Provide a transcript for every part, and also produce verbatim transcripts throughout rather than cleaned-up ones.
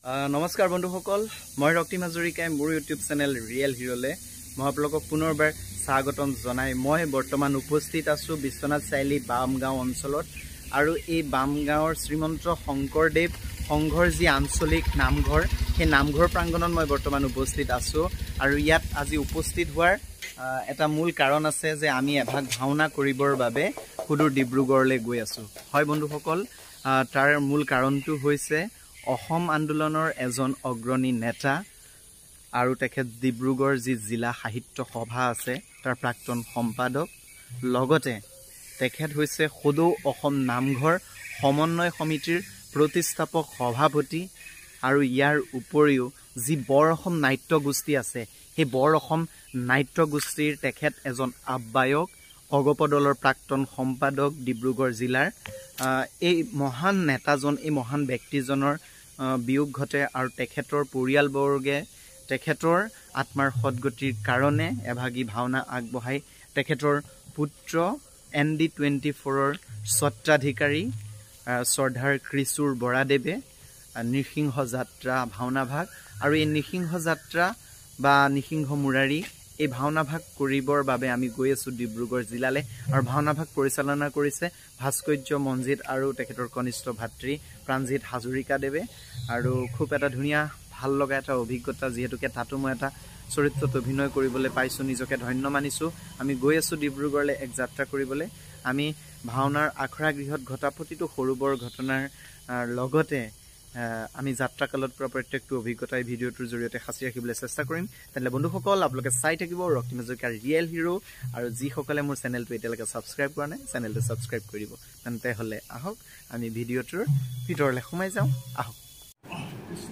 নমস্কাৰ বন্ধুসকল, মই ৰক্তিম হাজৰিকাই মোৰ ইউটিউব চেনেল ৰিয়েল হিৰোলে মই আপোনালোকক পুনৰবাৰ স্বাগতম জনাই মই বৰ্তমান উপস্থিত আছো বিশ্বনাথ চাৰিআলি বামগাঁও অঞ্চলত আৰু এই বামগাঁৱৰ শ্ৰীমন্ত শংকৰদেৱ সংঘৰ যি আঞ্চলিক নামঘৰ সেই নামঘৰ প্ৰাংগণত মই বৰ্তমান উপস্থিত আছো আৰু ইয়াত আজি উপস্থিত হোৱাৰ এটা মূল কাৰণ আছে যে আমি এভাগ ভাওনা কৰিবৰ বাবে সুদূৰ ডিব্ৰুগড়লৈ গৈ আছো। হয় বন্ধুসকল, তাৰ মূল কাৰণটো হৈছে অসম আন্দোলনৰ এজন অগ্ৰণী নেতা আৰু তেখেত ডিব্ৰুগড় যি জিলা সাহিত্য সভা আছে তাৰ প্ৰাক্তন সম্পাদক, লগতে তেখেত হৈছে সদৌ অসম নামঘৰ সমন্বয় সমিতিৰ প্ৰতিষ্ঠাপক সভাপতি আৰু ইয়াৰ উপৰিও যি বৰ অসম নাট্য গোষ্ঠী আছে সেই বৰ অসম নাট্য গোষ্ঠীৰ তেখেত এজন আহ্বায়ক, অগপ দলৰ প্ৰাক্তন সম্পাদক ডিব্ৰুগড় জিলাৰ। এই মহান নেতাজন, এই মহান ব্যক্তিজনৰ বিয়োগ ঘটে আৰু তেখেতৰ পৰিয়ালবৰ্গে তেখেতৰ আত্মাৰ সদগতিৰ কাৰণে এভাগী ভাওনা আগবঢ়াই তেখেতৰ পুত্ৰ এন ডি টুৱেণ্টি ফ'ৰৰ স্বত্বাধিকাৰী শ্ৰদ্ধাৰ কৃচুৰ বৰাদেৱে নৃসিংহ যাত্ৰা ভাওনা ভাগ আৰু এই নৃসিংহ যাত্ৰা বা নৃসিংহ মুৰাৰী এই ভাওনা ভাগ কৰিবৰ বাবে আমি গৈ আছোঁ ডিব্ৰুগড় জিলালৈ আৰু ভাওনা ভাগ পৰিচালনা কৰিছে ভাস্কৰ্য মঞ্জিত আৰু তেখেতৰ কনিষ্ঠ ভাতৃ প্ৰাণজিৎ হাজৰিকা দেৱে আৰু খুব এটা ধুনীয়া ভাল লগা এটা অভিজ্ঞতা, যিহেতুকে তাতো মই এটা চৰিত্ৰত অভিনয় কৰিবলৈ পাইছোঁ, নিজকে ধন্য মানিছোঁ। আমি গৈ আছোঁ ডিব্ৰুগড়লৈ এক যাত্ৰা কৰিবলৈ। আমি ভাওনাৰ আখৰা গৃহত ঘটা প্ৰতিটো সৰু বৰ ঘটনাৰ লগতে আমি যাত্ৰাকালত পৰা প্ৰত্যেকটো অভিজ্ঞতাই ভিডিঅ'টোৰ জৰিয়তে সাঁচি ৰাখিবলৈ চেষ্টা কৰিম। তেনেহ'লে বন্ধুসকল, আপোনালোকে চাই থাকিব ৰক্তিম হাজৰিকাৰ ৰিয়েল হিৰো আৰু যিসকলে মোৰ চেনেলটো এতিয়ালৈকে ছাবস্ক্ৰাইব কৰা নাই চেনেলটো ছাবস্ক্ৰাইব কৰিব। তেন্তে হ'লে আহক আমি ভিডিঅ'টোৰ ভিতৰলৈ সোমাই যাওঁ। আহক। কৃষ্ণ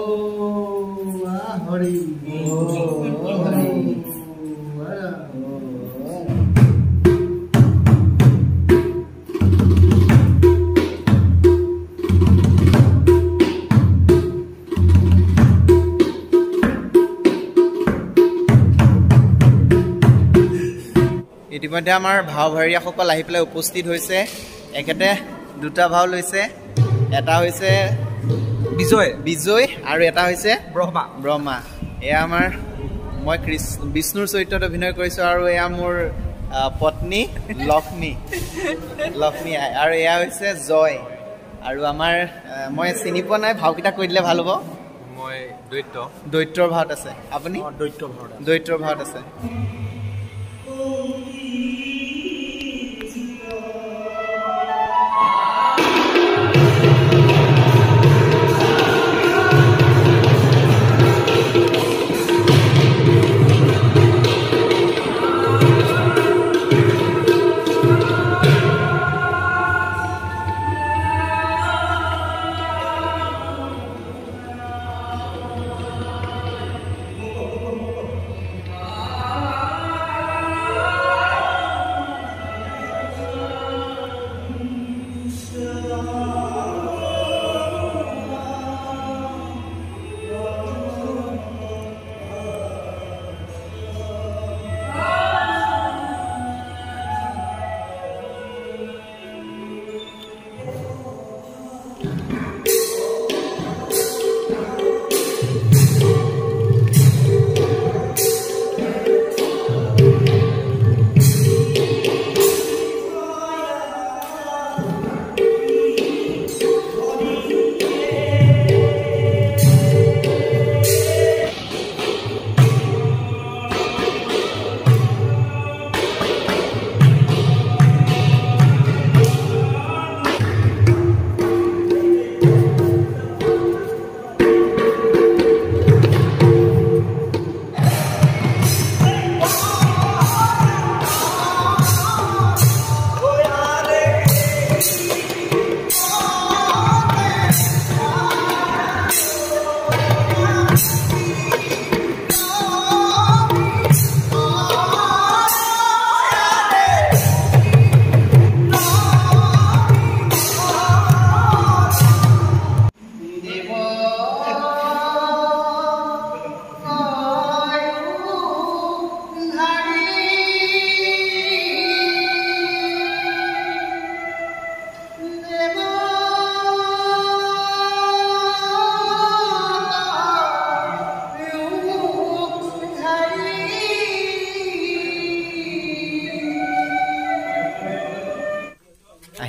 হৰি ইতিমধ্যে আমাৰ ভাও ভাৱৰীয়াসকল আহি পেলাই উপস্থিত হৈছে। এখেতে দুটা ভাও লৈছে, এটা হৈছে বিজয় বিজয় আৰু এটা হৈছে ব্ৰহ্মা ব্ৰহ্মা এয়া আমাৰ মই কৃষ্ণ বিষ্ণুৰ চৰিত্ৰত অভিনয় কৰিছোঁ আৰু এয়া মোৰ পত্নী লক্ষ্মী লক্ষ্মী আই আৰু এয়া হৈছে জয়। আৰু আমাৰ মই চিনি পোৱা নাই, ভাওকেইটা কৈ দিলে ভাল হ'ব। মই দৈত্য দৈত্যৰ ভাওত আছে। আপুনি দৈত্য ভাওত দৈত্যৰ ভাওত আছে।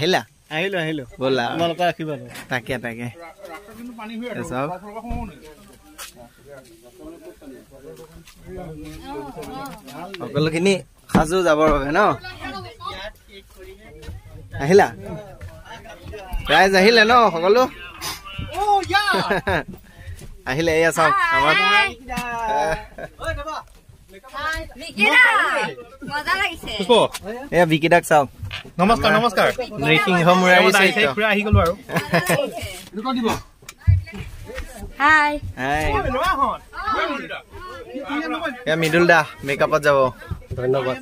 আহিলা আহিলো আহিলো ব'লা তোমালোকে ৰাখিবা তাকে তাকে সকলোখিনি সাজু যাবৰ বাবে ন আহিলা ৰাইজ আহিলে ন সকলো আহিলে এয়া চাওক আমাৰ এয়া বিকিদাক চাওক নমস্কাৰ নমস্কাৰ নৃসিংহ মুৰাৰী আহি গলো আৰু হাই হাই এয়া মৃদুল দা মেকআপত যাব ধন্যবাদ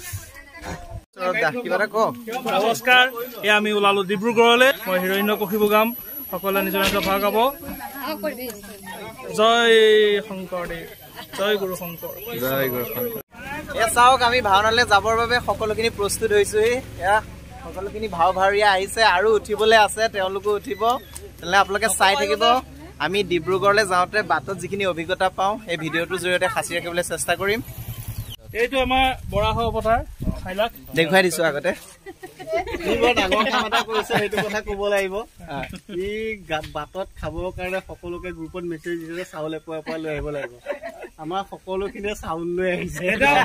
কিবা এটা কওক নমস্কাৰ এয়া আমি ওলালো ডিব্ৰুগড়লৈ মই হিৰণ্য কশিবু গাম সকলোৱে নিজৰ নিজৰ ভাগ গাব জয় শংকৰদেৱ জয় গুৰু শংকৰ জয় গুৰু শংকৰ এয়া চাওক আমি ভাওনালৈ যাবৰ বাবে সকলোখিনি প্ৰস্তুত হৈছোহি এয়া সকলোখিনি ভাও ভাৱৰীয়া আহিছে আৰু উঠিবলৈ আছে তেওঁলোকো উঠিব তেনেহ'লে আপোনালোকে চাই থাকিব আমি ডিব্ৰুগড়লৈ যাওঁতে বাটত যিখিনি অভিজ্ঞতা পাওঁ এই ভিডিঅ'টোৰ জৰিয়তে সাঁচি ৰাখিবলৈ চেষ্টা কৰিম এইটো আমাৰ বৰাহ পথাৰ দেখুৱাই দিছো আগতে সেইটো কথা কব লাগিব ই বাটত খাবৰ কাৰণে সকলোকে গ্ৰুপত মেছেজ দিছে চাউল এপোৱা এপোৱা লৈ আহিব লাগিব আমাৰ সকলোখিনিয়ে চাউল লৈ আহিছে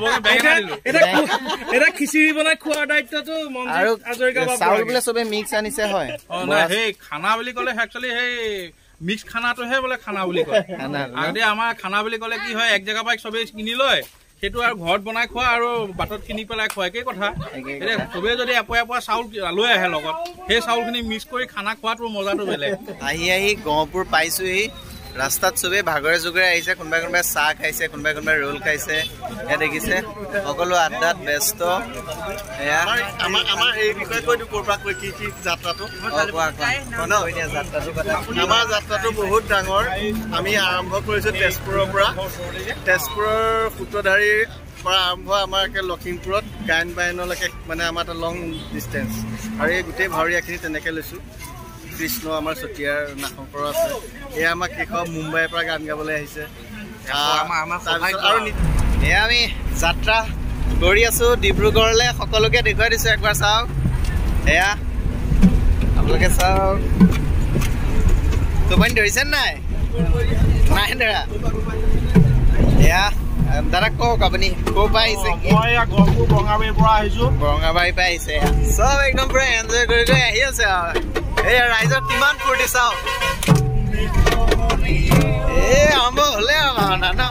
এটা খিচিৰি বনাই খোৱাৰ দায়িত্বটো চাউল বোলে চবে মিক্স আনিছে হয় সেই খানা বুলি ক'লে একচুৱেলি সেই মিক্স খানাটোহে বোলে খানা বুলি কয় আগতে আমাৰ খানা বুলি ক'লে কি হয় এক জেগাৰ পৰা চবেই কিনি লয় সেইটো আৰু ঘৰত বনাই খোৱা আৰু বাটত কিনি পেলাই খোৱা একেই কথা এতিয়া চবেই যদি এপোৱা এপোৱা চাউল লৈ আহে লগত সেই চাউলখিনি মিক্স কৰি খানা খোৱাটোৰ মজাটো বেলেগ আহি আহি গহপুৰ পাইছোহি ৰাস্তাত চবে ভাগৰে জোগৰে আহিছে কোনোবাই কোনোবাই চাহ খাইছে কোনোবাই কোনোবাই ৰোল খাইছে এয়া দেখিছে সকলো আড্ডাত ব্যস্ত এয়া আমাৰ এই বিষয়ে কৈ ক'ৰ পৰা কৈ কি কি যাত্ৰাটো যাত্ৰাটোৰ কথা আমাৰ যাত্ৰাটো বহুত ডাঙৰ আমি আৰম্ভ কৰিছো তেজপুৰৰ পৰা তেজপুৰৰ সূত্ৰধাৰীৰ পৰা আৰম্ভ আমাৰ একে লখিমপুৰত গায়ন বায়নলৈকে মানে আমাৰ এটা লং ডিষ্টেঞ্চ আৰু এই গোটেই ভাৱৰীয়াখিনি তেনেকৈ লৈছোঁ কৃষ্ণ আমাৰ চতিয়াৰ নাশংকৰ আছে এয়া আমাৰ কৃষক মুম্বাইৰ পৰা গান গাবলৈ আহিছে আৰু এয়া আমি যাত্ৰা কৰি আছো ডিব্ৰুগড়লৈ সকলোকে দেখুৱাই দিছো একবাৰ চাওক এয়া আপোনালোকে চাওক টোপনি ধৰিছে নাই নাই ধৰা এয়া দাদা কওক আপুনি ক'ৰ পৰা আহিছে বৰঙাবাৰীৰ পৰা আহিছো বৰঙাবাৰীৰ পৰা আহিছে চব একদম পুৰা এনজয় কৰি কৰি আহি আছে আৰু এয়া ৰাইজৰ কিমান ফূৰ্তি চাওক এ আৰম্ভ হলে আৰু ভাওনা ন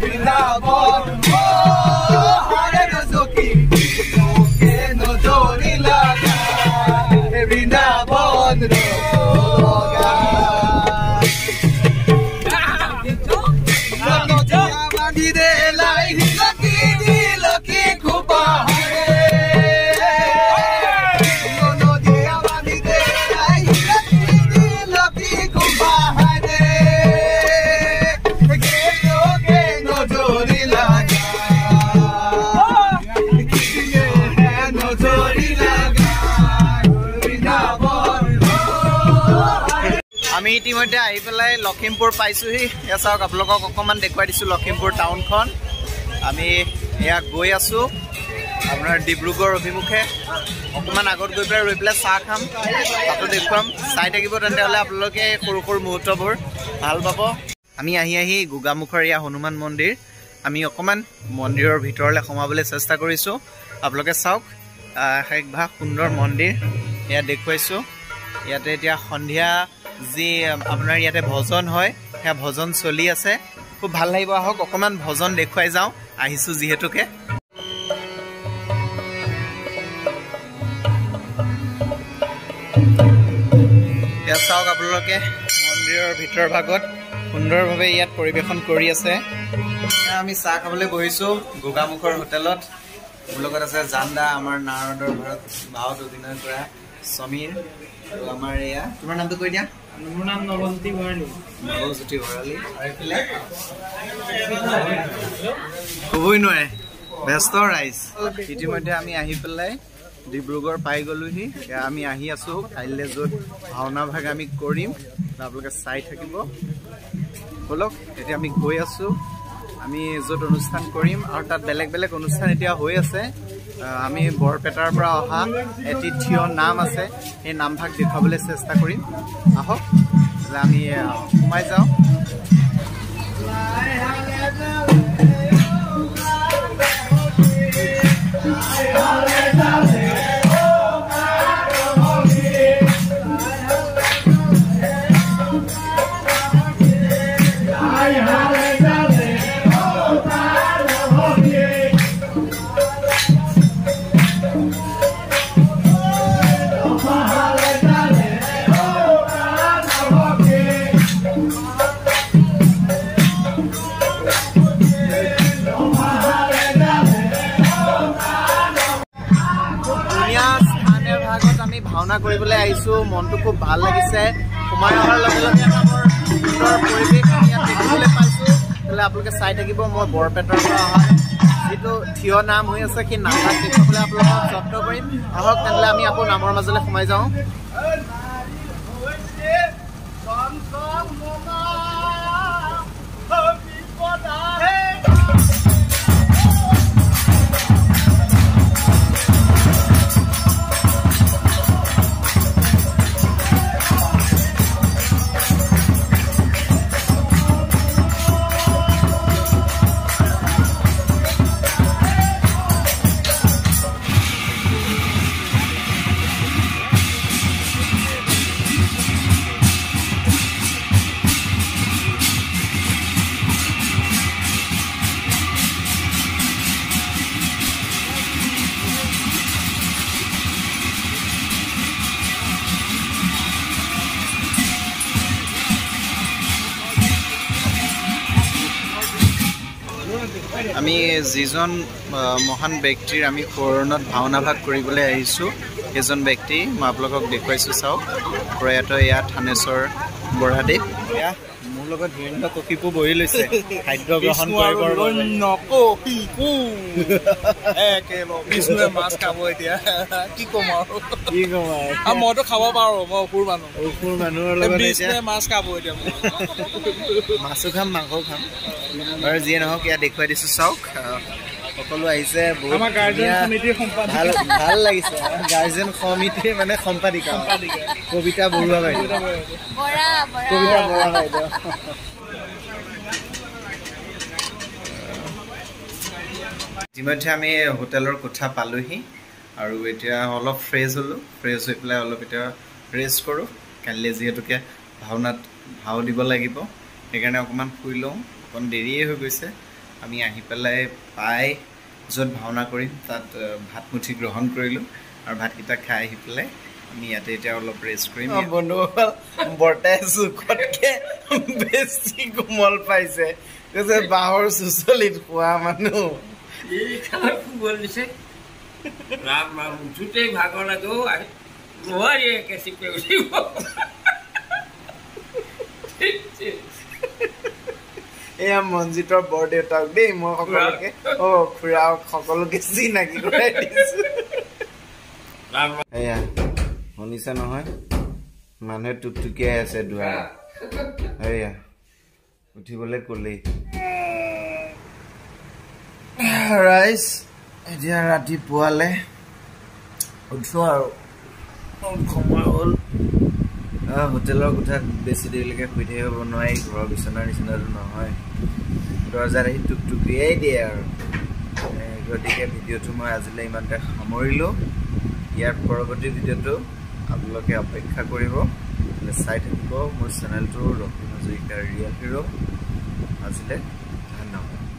আমি ইতিমধ্যে আহি পেলাই লখিমপুৰ পাইছোহি এয়া চাওক আপোনালোকক অকণমান দেখুৱাই দিছোঁ লখিমপুৰ টাউনখন আমি এয়া গৈ আছোঁ আপোনাৰ ডিব্ৰুগড় অভিমুখে অকণমান আগত গৈ পেলাই ৰৈ পেলাই চাহ খাম তাতো দেখুৱাম চাই থাকিব তেন্তেহ'লে আপোনালোকে সৰু সৰু মুহূৰ্তবোৰ ভাল পাব আমি আহি আহি গোগামুখৰ এয়া হনুমান মন্দিৰ আমি অকণমান মন্দিৰৰ ভিতৰলৈ সোমাবলৈ চেষ্টা কৰিছোঁ আপোনালোকে চাওক এক ভাগ সুন্দৰ মন্দিৰ এয়া দেখুৱাইছোঁ ইয়াতে এতিয়া সন্ধিয়া যি আপোনাৰ ইয়াতে ভজন হয় সেয়া ভজন চলি আছে খুব ভাল লাগিব আহক অকণমান ভজন দেখুৱাই যাওঁ আহিছোঁ যিহেতুকে এয়া চাওক আপোনালোকে মন্দিৰৰ ভিতৰ ভাগত সুন্দৰভাৱে ইয়াত পৰিৱেশন কৰি আছে আমি চাহ খাবলৈ বহিছোঁ গোগামুখৰ হোটেলত মোৰ লগত আছে জান্দা আমাৰ নাৰদৰ ঘৰত ভাওত অভিনয় কৰা সমীৰ আৰু আমাৰ এয়া তোমাৰ নামটো কৈ দিয়া মোৰ নাম নৱজ্যোতি ভৰালী নৱজ্যোতি ভৰালী ক'বই নোৱাৰে ব্যস্ত ৰাইজ ইতিমধ্যে আমি আহি পেলাই ডিব্ৰুগড় পাই গ'লোহি আমি আহি আছোঁ কাইলৈ য'ত ভাওনা ভাগ আমি কৰিম আপোনালোকে চাই থাকিব ব'লক এতিয়া আমি গৈ আছোঁ আমি য'ত অনুষ্ঠান কৰিম আৰু তাত বেলেগ বেলেগ অনুষ্ঠান এতিয়া হৈ আছে আমি বৰপেটাৰ পৰা অহা এটি থিয় নাম আছে এই নামভাগ দেখুৱাবলৈ চেষ্টা কৰিম আহক আমি সোমাই যাওঁ ভাওনা কৰিবলৈ আহিছো মনটো খুব ভাল লাগিছে সময় অহাৰ লগে লগে আমাৰ সুন্দৰ পৰিৱেশ আমি ইয়াত দেখিবলৈ পাইছো তেলে আপোনালোকে চাই থাকিব মই বৰপেটাৰ পৰা অহা যিটো থিয় নাম হৈ আছে কি নামভাগ দেখুৱাবলৈ আপোনালোকক যত্ন কৰিম আহক তেলে আমি আকৌ নামৰ মাজলৈ সোমাই যাওঁ আমি যিজন মহান ব্যক্তিৰ আমি শৰণত ভাওনা ভাগ কৰিবলৈ আহিছোঁ এজন ব্যক্তি মই আপোনালোকক দেখুৱাইছোঁ চাওক প্ৰয়াত ইয়াত থানেশ্বৰ বৰাদেৱ এয়া মোৰ লগত ধীৰেন্দ্ৰ ককিপু বহি লৈছে খাদ্য গ্ৰহণ কৰিবৰ বাবে নককিপু বিষ্ণুৱে মাছ খাব এতিয়া কি ক'ম আৰু কি ক'ম আৰু মইতো খাব পাৰোঁ মই অসুৰ মানুহ অসুৰ মানুহৰ লগত বিষ্ণুৱে মাছ খাব এতিয়া মাছো খাম মাংস খাম আৰু যিয়ে নহওক ইয়াত দেখুৱাই দিছোঁ চাওক সকলো আহিছে বহুত ভাল ভাল লাগিছে গাৰ্জেন সমিতিৰ মানে সম্পাদিকা কবিতা বৰুৱা বাইদেউ কবিতা বৰুৱা বাইদেউ ইতিমধ্যে আমি হোটেলৰ কোঠা পালোহি আৰু এতিয়া অলপ ফ্ৰেছ হ'লোঁ ফ্ৰেছ হৈ পেলাই অলপ এতিয়া ৰেষ্ট কৰোঁ কাইলৈ যিহেতুকে ভাওনাত ভাও দিব লাগিব সেইকাৰণে অকণমান শুই লওঁ অকণ দেৰিয়ে হৈ গৈছে আমি আহি পেলাই পাই য'ত ভাওনা কৰিম তাত ভাতমুঠি গ্ৰহণ কৰিলোঁ আৰু ভাতকেইটা খাই আহি পেলাই আমি ইয়াতে এতিয়া অলপ ৰেষ্ট কৰিম বন্ধুসকল বৰ্তাই জোখতকৈ বেছি কোমল পাইছে কৈছে বাঁহৰ চুচলিত খোৱা মানুহ ভাগৰ লাগো নোৱাৰিয়ে কেঁচি পে উঠিব এয়া মঞ্জিতৰ বৰদেউতাক দেই মই সকলোকে অ খুৰা সকলোকে চিনাকি কৰাই দিছো এয়া শুনিছা নহয় মানুহে টুকটুকিয়াই আছে দুৱাৰত এয়া উঠিবলৈ ক'লেই ৰাইজ এতিয়া ৰাতিপুৱালে উঠো আৰু সময় হ'ল হোটেলৰ কোঠাত বেছি দেৰিলৈকে শুই থাকিব নোৱাৰি ঘৰৰ বিচনাৰ নিচিনাটো নহয় দৰ্জাত আহি টুকটুকিয়াই দিয়ে আৰু গতিকে ভিডিঅ'টো মই আজিলৈ ইমানতে সামৰিলোঁ ইয়াৰ পৰৱৰ্তী ভিডিঅ'টো আপোনালোকে অপেক্ষা কৰিব চাই থাকিব মোৰ চেনেলটো ৰক্তিম হাজৰিকাৰ ৰিয়েল হিৰ' আজিলৈ ধন্যবাদ।